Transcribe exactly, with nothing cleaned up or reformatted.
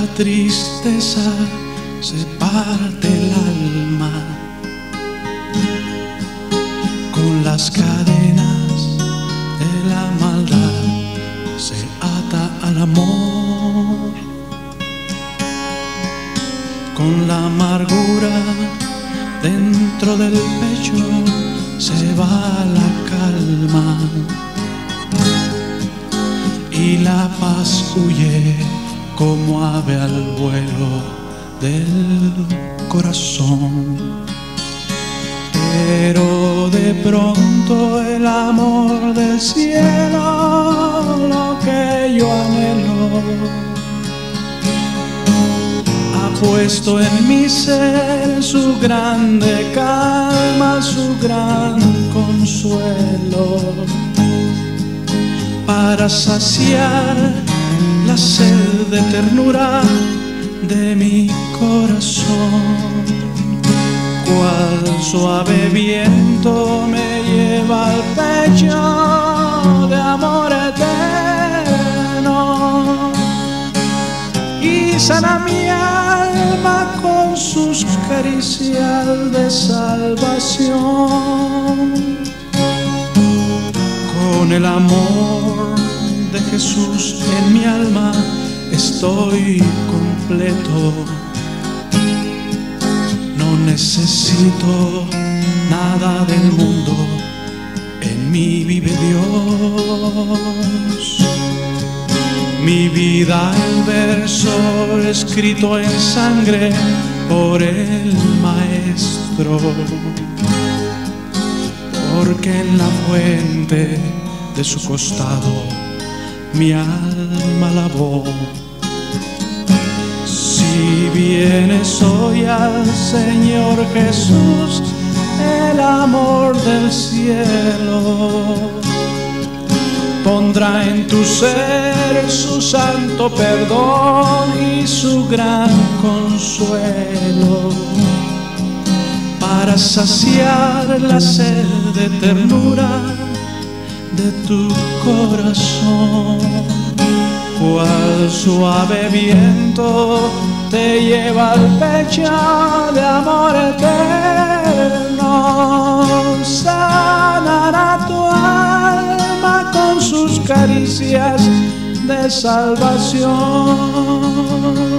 tristeza se parte el alma, con las cadenas de la maldad se ata al amor, con la amargura dentro del pecho se va la calma y la paz huye como ave al vuelo del corazón. Pero de pronto el amor del cielo, lo que yo anhelo, ha puesto en mi ser su grande calma, su gran consuelo, para saciar la sed de ternura de mi corazón. Cual suave viento me lleva al pecho de amor eterno y sana mi alma con sus caricias de salvación. Con el amor de Jesús en mi alma estoy completo. No necesito nada del mundo, en mí vive Dios. Mi vida el verso escrito en sangre por el Maestro, porque en la fuente de su costado mi alma lavó. Si vienes hoy al Señor Jesús, el amor del cielo pondrá en tu ser su santo perdón y su gran consuelo, para saciar la sed de ternura de tu corazón. Cual suave viento te lleva al pecho de amor eterno, sanará tu alma con sus caricias de salvación.